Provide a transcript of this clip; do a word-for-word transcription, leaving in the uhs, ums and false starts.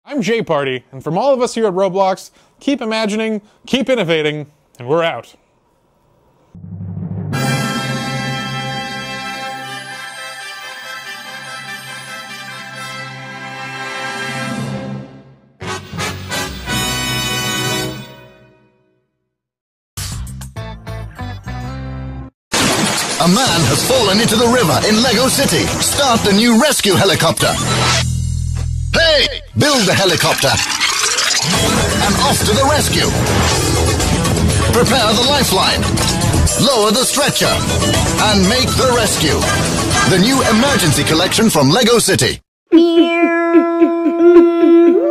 I'm Jay Party, and from all of us here at Roblox, keep imagining, keep innovating, and we're out. A man has fallen into the river in Lego City. Start the new rescue helicopter. Hey! Build the helicopter. And off to the rescue. Prepare the lifeline. Lower the stretcher. And make the rescue. The new emergency collection from Lego City.